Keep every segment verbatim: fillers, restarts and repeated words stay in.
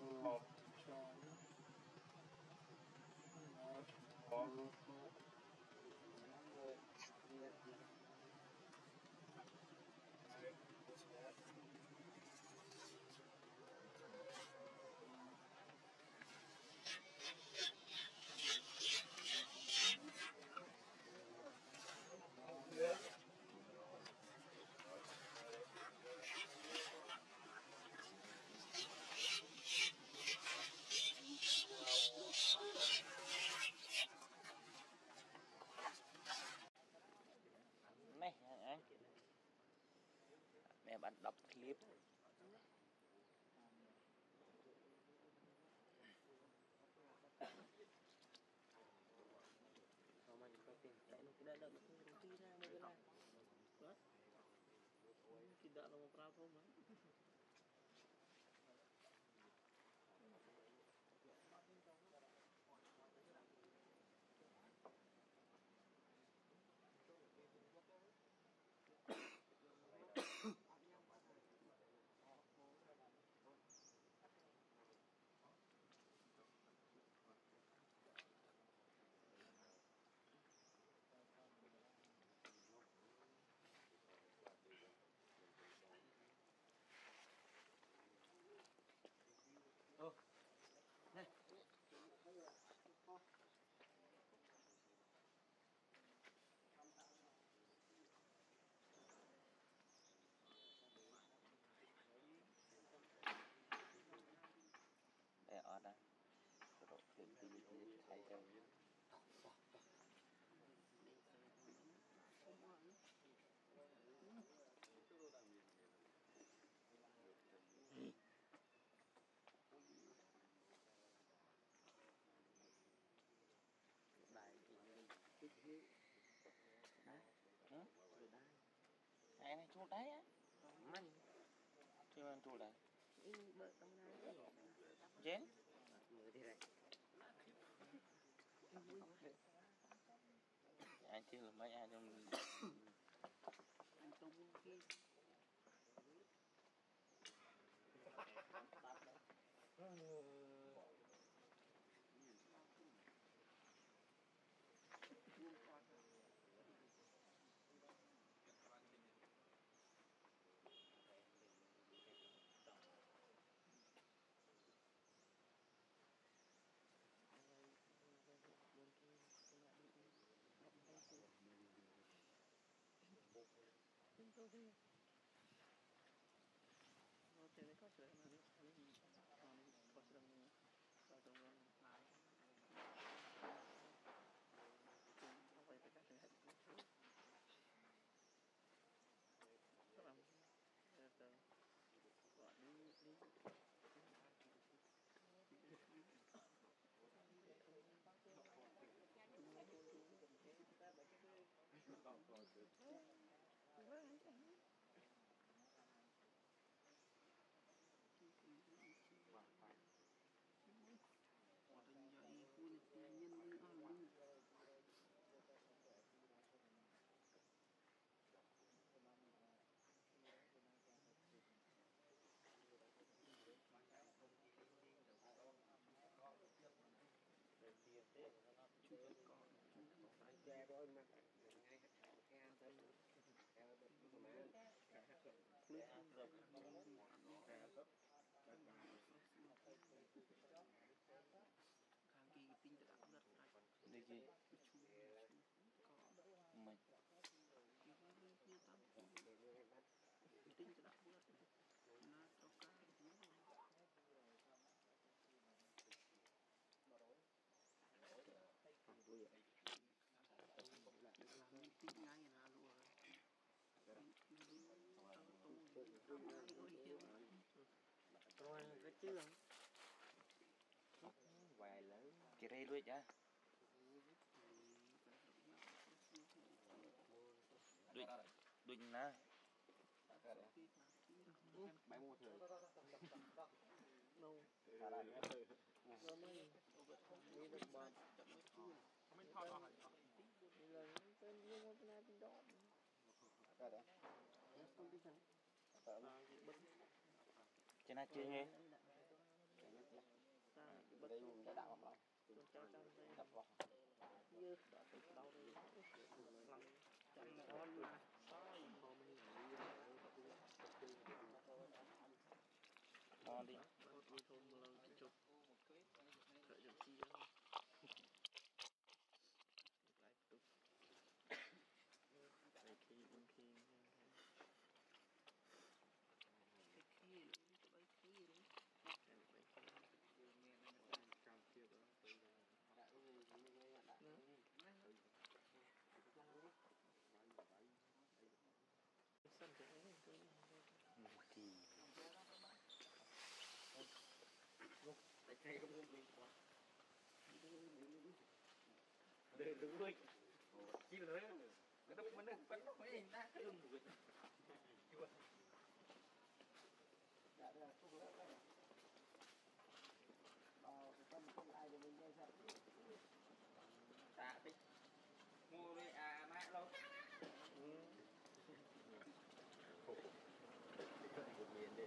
một trong một này anh mẹ bạn đọc clip mình có tiền chạy nó cái đợt nó không đi ra mấy cái này đó tidak lama berapa mah ô này để ở đây độ chuyển từ như thay cho bài thì đấy này này chuột đấy á mình thì mình chuột đấy bớt trong này dén người đi này anh chưa là mấy ai trong anh tung kia Oke, ini kok sudah nanti ini nanti pas sedang satu bulan lalu. Apa itu kan sudah seram. Itu wah ini ini ra rồi mà ngay theo tới theo càng kỳ tinh đã đặt đi gì mình tinh đã buat na toka tinh ngay là luôn rồi cái chứ vài lớn kia đây luôn chứ đuổi đuổi nè máy mua thử đâu ra đây nó mới đi được bạn không thôi rồi là tên riêng một cái này đó ra đây không đi chẳng trên này chơi nghe cho chăm đây đập vào như đã từ đâu đây lần chăm ngon mà sai ngon đi một đôi thôn mà lâu chụp đợi chụp chi đó lại tục lại khi bên khi cái khi lấy khi đấy sân thế thì tại cây không có mình để đứng đuôi chi nữa cái đúc mình vẫn nó phải na cái lưng người tạ đi mua đi à má lâu một miền đi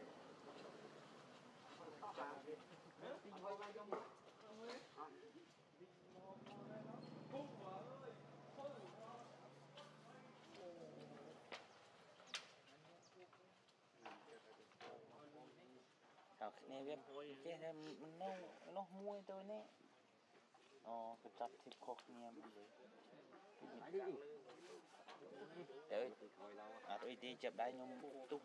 sao này biết cái này nó nó mua tôi nè ờ cái chặt thịt khóc nghe mình đấy đấy à tôi đi chụp đai nhung tung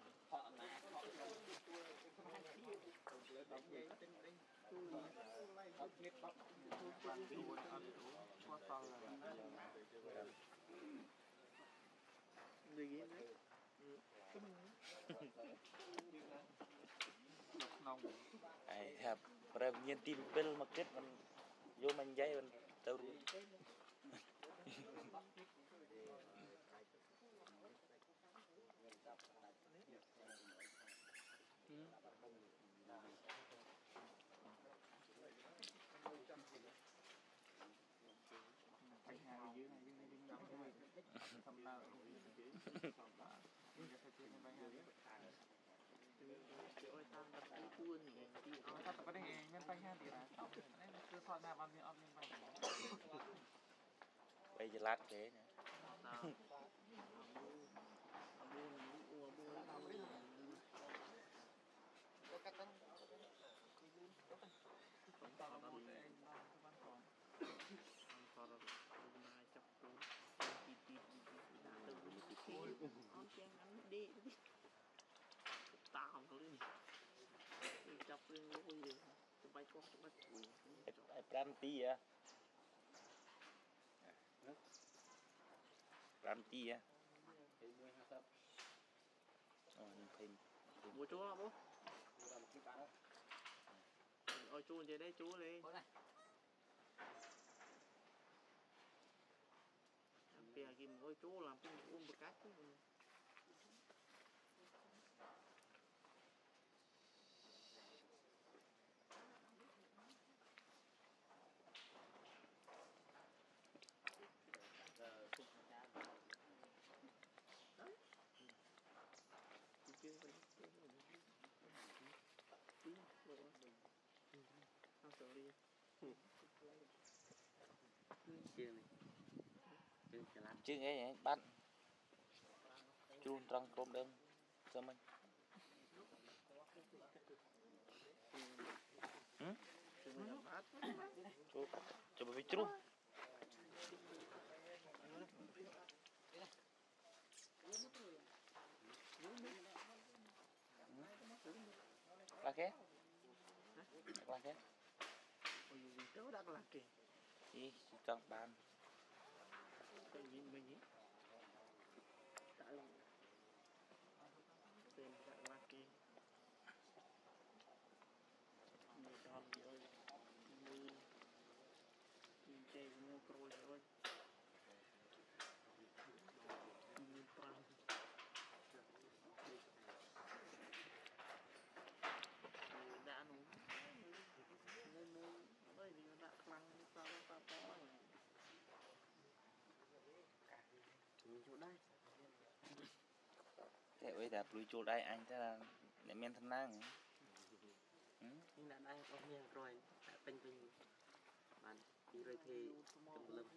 gì vậy ai thap rồi nhiên tin pel market mình vô mình dây mình tao phải hàng dưới này dưới này bên trong thôi thầm nào ôi tao đặt cái cuốn này เอาถ้าประเด็นเงินไปห้าตีนะนี่คือทอดหน้าวันนี้เอาเงินไป bây giờ lát thế nè tao mua mua mua mua có cách đó không tao tao đi tao tao mai chọc cuốn tít tít đã từ cái khi ông chen anh đi tao thôi đi chọc lên lôi đi tụi bay có tụi bay tuổi ai pram tí à pram tí à ờ nhưng thêm mua chú không bố ôi chú về đây chú đi bè kim ôi chú làm cái uống một cái chưa phải không sợ đi chưa này chưa chưa làm chứ nghe vậy bắt chun trong cơm đơn cho mình ừ chú coba bicara laki laki itu dah laki ih trong ban cái gì mình nhỉ tại tên tại laki người ta bị ơi người chơi mua rồi rồi người prang đã nụ nên nên bởi vì nó đã lăng sao nó ta có chỗ đây thế bây giờ lùi chỗ đây anh thế là để men thân năng nhưng là đây có nhiều rồi tinh tinh bạn đi rồi thì tùm lum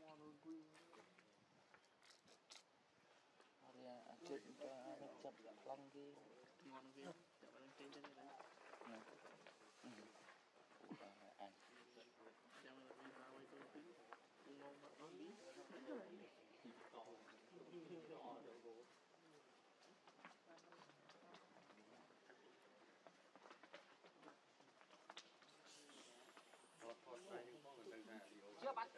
chuyện cho nó chập lăng cái ngon cái chợ bán trên trên này anh chẳng là vì sao vậy tôi tính ngon mà nó biết chưa bắt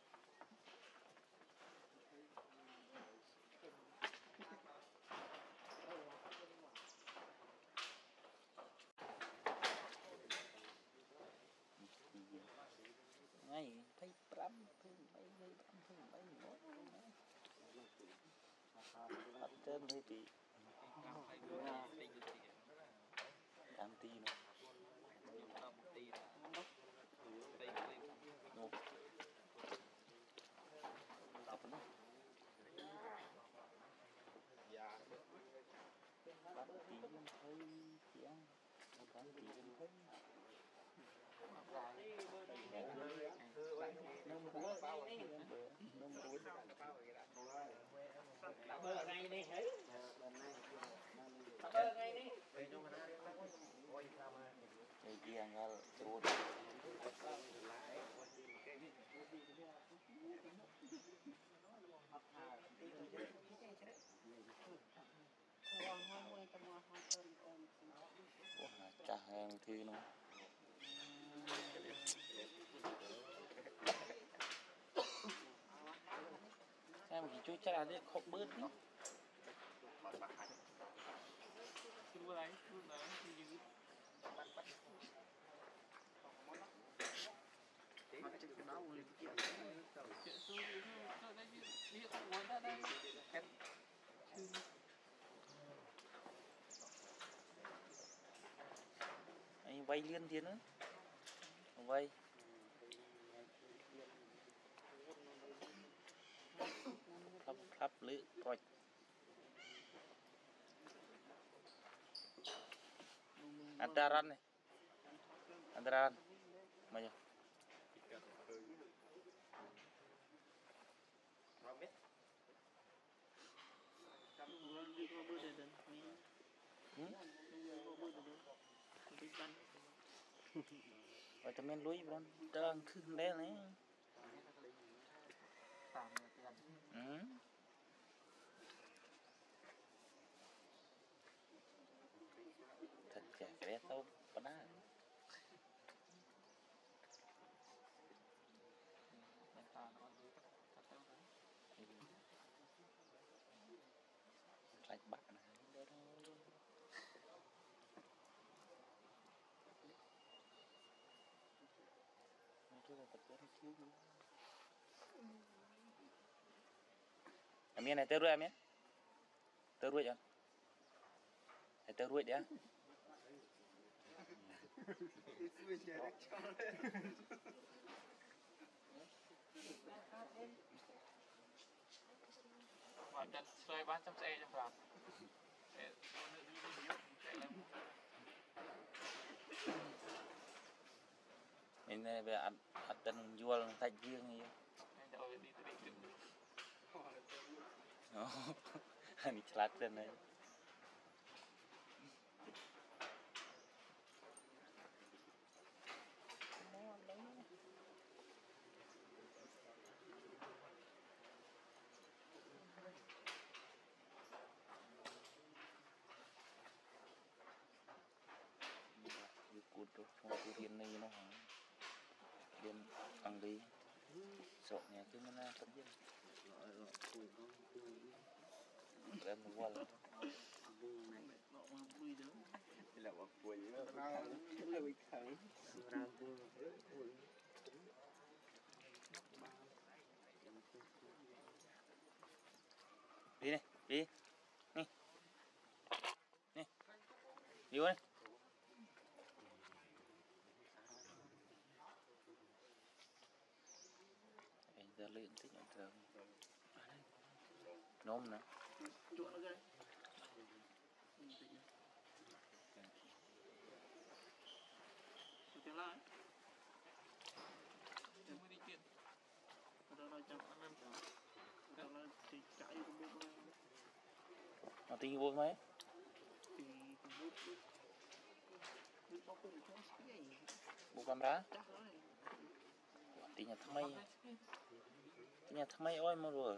ngay thấy bấm thương mấy mấy bấm thương mấy mốt bắt trên đây thì đam ti nó nô tập nó bắt tí thấy tiếng bắt tí thấy nông búa nông búa bơ ngay đi thấy bơ ngay đi cái kia nghe rồi chả em thì nó em chỉ chui cha đấy không bớt nữa xin qua đây luôn là gì mà cái cái đó liền kia chuyện tôi tôi đây đi không muốn ra đây anh vay liên tiền nữa vay khắp khắp lưỡi coi antaran này antaran mà nhỉ vậy tụi mình lùi bọn đang khưng đen này ừ. Thật chả cái bé tao có đá sạch bạn này em này tao ruồi em tao ruồi à tao ruồi đấy hoàn toàn xoay bán trăm xe cho vào mình về ăn ăn tân vua thành riêng gì nó anh chặt tên này cột đó phong tu riêng này nó hả riêng ăn đi sọ nhà chứ nó là không biết em mua qua rồi là một quỷ đó nó bị khởi đi này đi nè nè đi vô đây anh ra lên thích anh thường nôm nữa chuột nó ghê tiếng lại em mới đi chuyện nó tin vô mấy bộ camera tin nhà thằng mày tin nhà thằng mày ôi mà rồi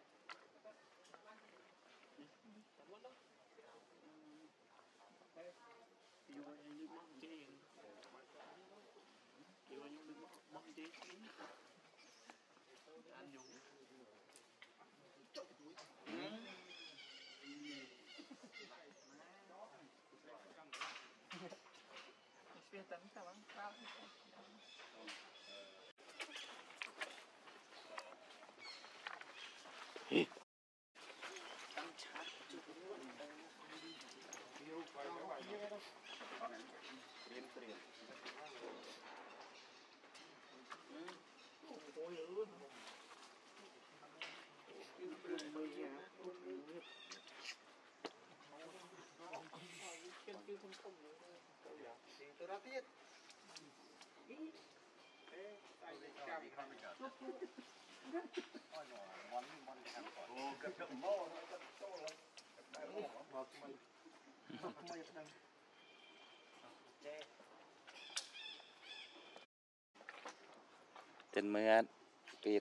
tên mượn Việt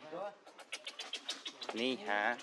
ni hả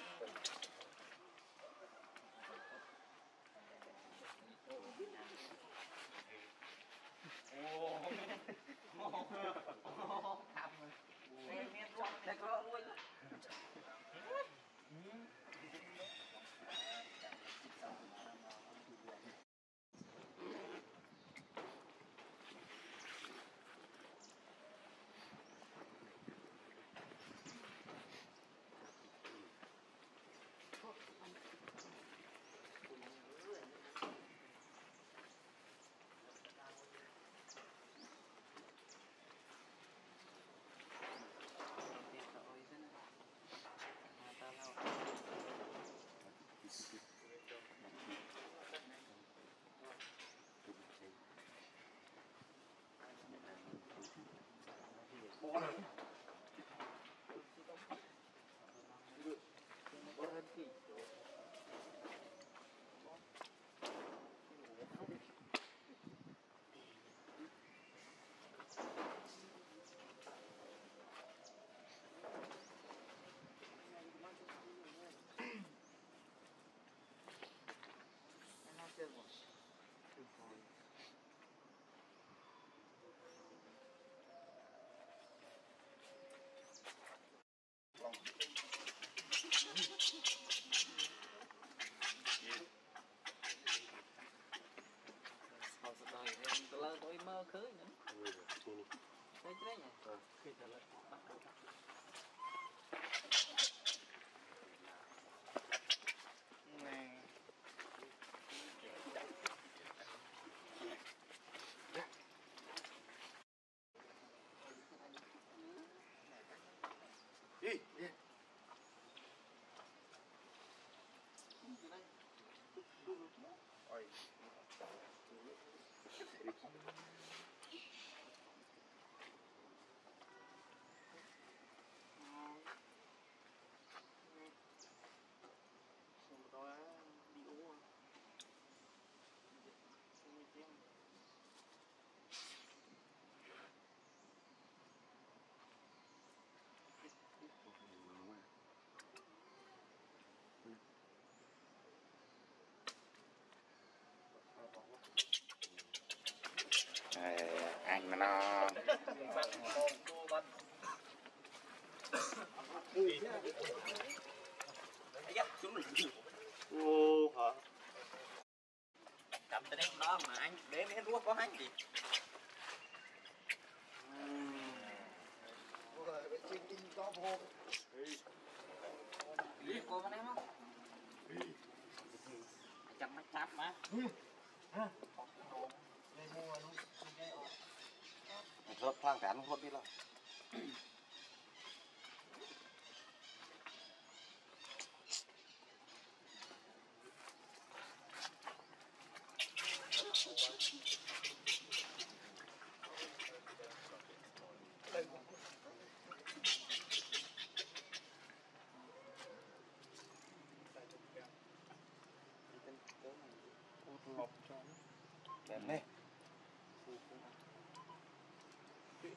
tôi mơ khứ nữa thấy chứ đấy nhỉ anh mà nó ô hả cầm tay đếm đó mà anh để đến ruốc có anh gì cô mà em không chậm mắt chắp mà rớt thang cán không biết đâu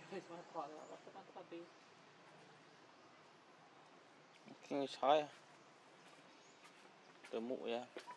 cái sói từ mũi à